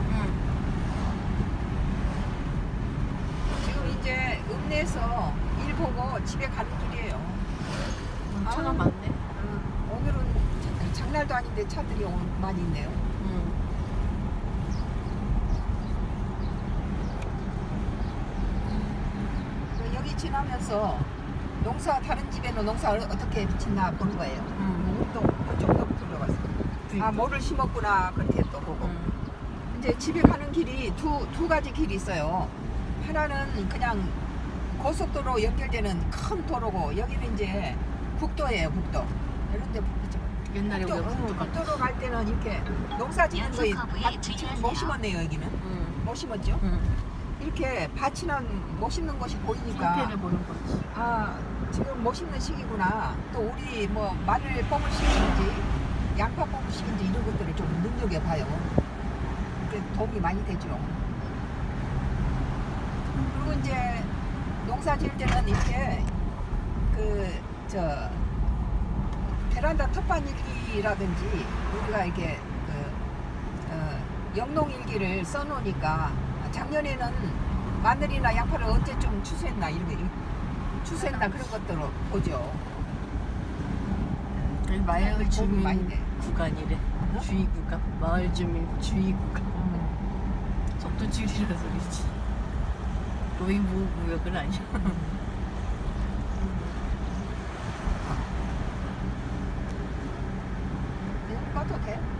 응. 지금 이제 읍내에서 일 보고 집에 가는 길이에요. 차가 아유, 많네. 오늘은 장날도 아닌데 차들이 많이 있네요. 응. 여기 지나면서 농사 다른 집에는 농사 어떻게 짓나 보는 거예요. 또 그쪽도 들어갔어요. 아, 뭐를 심었구나 그렇게 또 보고. 이제 집에 가는 길이 두 가지 길이 있어요. 하나는 그냥 고속도로 연결되는 큰 도로고, 여기는 이제 국도예요, 국도. 이런데 옛날에 우리가 국도 국도로 갈 때는 이렇게 농사 짓는 거 지금 못 심었네요. 여기는 못 심었죠. 이렇게 밭이나 못 심는 것이 보이니까 상태를 보는 거지. 아, 지금 못 심는 시기구나. 또 우리 뭐 마늘 뽕을 시키는지 양파 뽕을 시키는지 이런 것들을 좀 눈여겨봐요. 그게 도움이 많이 되죠. 그리고 이제 농사 지을 때는 이렇게 베란다 텃밭일기라든지 우리가 이렇게 영농일기를 써놓으니까 작년에는 마늘이나 양파를 언제쯤 추수했나 이렇게 추수했나 그런 것들을 보죠. 여기 마을 주민 많이 돼. 구간이래. 주의 구간. 마을 주민 주의 구간. 속도 줄이라 소리지. 노인보호구역은 아니야. 꺼도 돼?